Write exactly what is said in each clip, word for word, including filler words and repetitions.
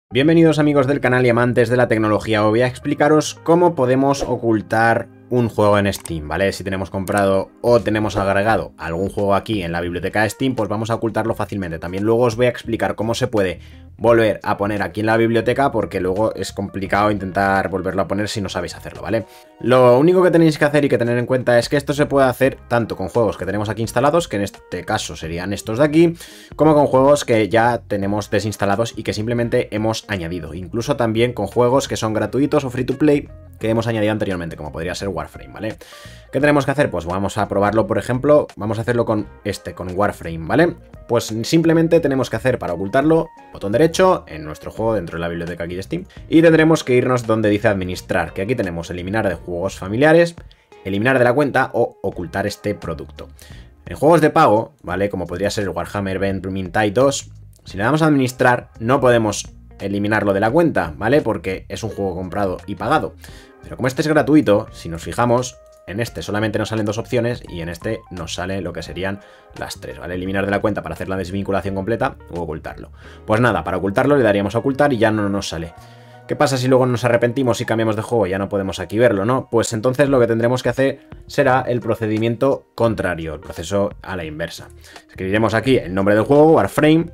Bienvenidos amigos del canal y amantes de la tecnología. Hoy voy a explicaros cómo podemos ocultar un juego en Steam, ¿vale? Si tenemos comprado o tenemos agregado algún juego aquí en la biblioteca de Steam, pues vamos a ocultarlo fácilmente. También luego os voy a explicar cómo se puede volver a poner aquí en la biblioteca, porque luego es complicado intentar volverlo a poner si no sabéis hacerlo, ¿vale? Lo único que tenéis que hacer y que tener en cuenta es que esto se puede hacer tanto con juegos que tenemos aquí instalados, que en este caso serían estos de aquí, como con juegos que ya tenemos desinstalados y que simplemente hemos añadido. Incluso también con juegos que son gratuitos o free to play que hemos añadido anteriormente, como podría ser Warframe, ¿vale? ¿Qué tenemos que hacer? Pues vamos a probarlo, por ejemplo, vamos a hacerlo con este, con Warframe, ¿vale? Pues simplemente tenemos que hacer para ocultarlo, botón derecho, en nuestro juego dentro de la biblioteca aquí de Steam, y tendremos que irnos donde dice administrar, que aquí tenemos eliminar de juegos familiares, eliminar de la cuenta o ocultar este producto. En juegos de pago, ¿vale? Como podría ser el Warhammer Vermintide dos, si le damos a administrar, no podemos eliminarlo de la cuenta, ¿vale? Porque es un juego comprado y pagado. Pero como este es gratuito, si nos fijamos, en este solamente nos salen dos opciones y en este nos sale lo que serían las tres, ¿vale? Eliminar de la cuenta para hacer la desvinculación completa o ocultarlo. Pues nada, para ocultarlo le daríamos a ocultar y ya no nos sale. ¿Qué pasa si luego nos arrepentimos y cambiamos de juego y ya no podemos aquí verlo, no? Pues entonces lo que tendremos que hacer será el procedimiento contrario, el proceso a la inversa. Escribiremos aquí el nombre del juego, Warframe,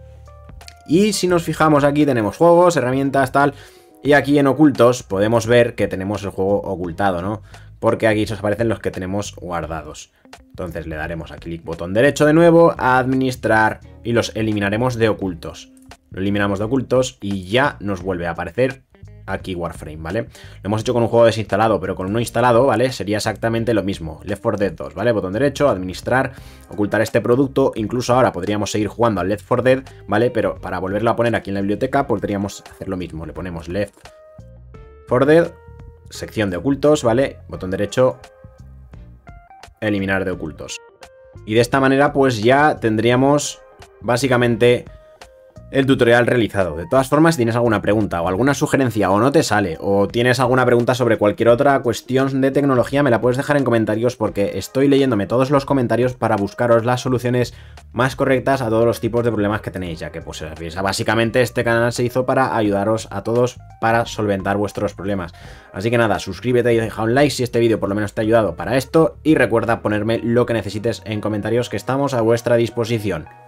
y si nos fijamos aquí tenemos juegos, herramientas, tal, y aquí en ocultos podemos ver que tenemos el juego ocultado, ¿no? Porque aquí nos aparecen los que tenemos guardados. Entonces le daremos a clic botón derecho de nuevo, a administrar, y los eliminaremos de ocultos. Lo eliminamos de ocultos y ya nos vuelve a aparecer aquí Warframe, ¿vale? Lo hemos hecho con un juego desinstalado, pero con uno instalado, ¿vale? Sería exactamente lo mismo. Left four Dead dos, ¿vale? Botón derecho, administrar, ocultar este producto. Incluso ahora podríamos seguir jugando al Left four Dead, ¿vale? Pero para volverlo a poner aquí en la biblioteca podríamos hacer lo mismo. Le ponemos Left four Dead, sección de ocultos, ¿vale? Botón derecho, eliminar de ocultos. Y de esta manera pues ya tendríamos básicamente el tutorial realizado. De todas formas, si tienes alguna pregunta o alguna sugerencia o no te sale, o tienes alguna pregunta sobre cualquier otra cuestión de tecnología, me la puedes dejar en comentarios, porque estoy leyéndome todos los comentarios para buscaros las soluciones más correctas a todos los tipos de problemas que tenéis, ya que pues básicamente este canal se hizo para ayudaros a todos para solventar vuestros problemas. Así que nada, suscríbete y deja un like si este vídeo por lo menos te ha ayudado para esto, y recuerda ponerme lo que necesites en comentarios, que estamos a vuestra disposición.